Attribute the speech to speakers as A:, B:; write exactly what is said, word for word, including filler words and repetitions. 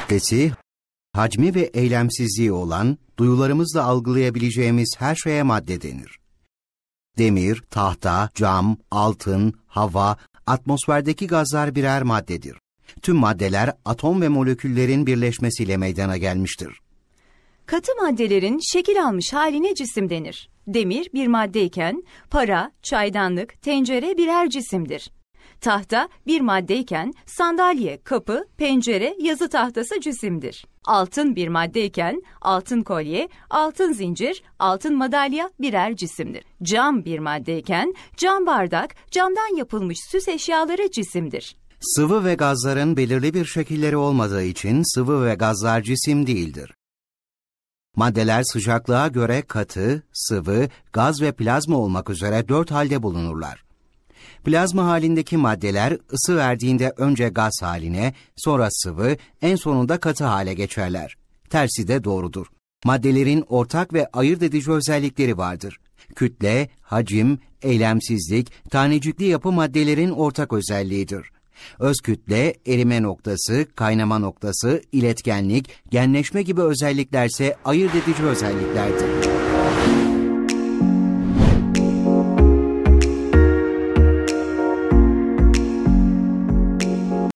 A: Kütlesi, hacmi ve eylemsizliği olan, duyularımızla algılayabileceğimiz her şeye madde denir. Demir, tahta, cam, altın, hava, atmosferdeki gazlar birer maddedir. Tüm maddeler atom ve moleküllerin birleşmesiyle meydana gelmiştir.
B: Katı maddelerin şekil almış haline cisim denir. Demir bir maddeyken para, çaydanlık, tencere birer cisimdir. Tahta bir maddeyken sandalye, kapı, pencere, yazı tahtası cisimdir. Altın bir maddeyken altın kolye, altın zincir, altın madalya birer cisimdir. Cam bir maddeyken cam bardak, camdan yapılmış süs eşyaları cisimdir.
A: Sıvı ve gazların belirli bir şekilleri olmadığı için sıvı ve gazlar cisim değildir. Maddeler sıcaklığa göre katı, sıvı, gaz ve plazma olmak üzere dört halde bulunurlar. Plazma halindeki maddeler ısı verdiğinde önce gaz haline, sonra sıvı, en sonunda katı hale geçerler. Tersi de doğrudur. Maddelerin ortak ve ayırt edici özellikleri vardır. Kütle, hacim, eylemsizlik, tanecikli yapı maddelerin ortak özelliğidir. Öz kütle, erime noktası, kaynama noktası, iletkenlik, genleşme gibi özelliklerse ayırt edici özelliklerdir.